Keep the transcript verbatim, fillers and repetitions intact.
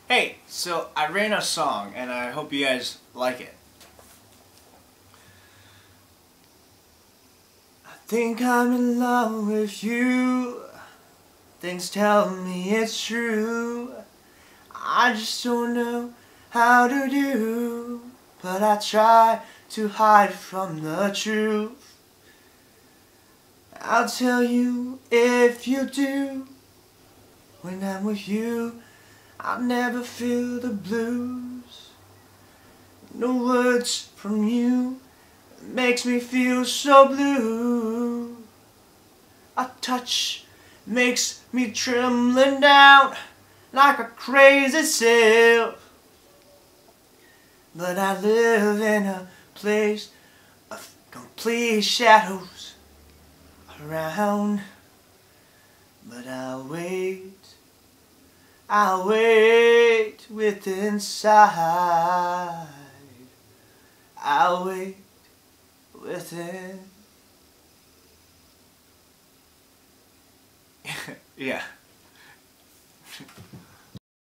Hey, so I ran a song and I hope you guys like it. I think I'm in love with you. Things tell me it's true. I just don't know how to do, but I try to hide from the truth. I'll tell you if you do. When I'm with you, I'll never feel the blues. No words from you makes me feel so blue. A touch makes me trembling down like a crazy self. But I live in a place of complete shadows around. But I'll wait, I'll wait with inside. I'll wait within. Yeah.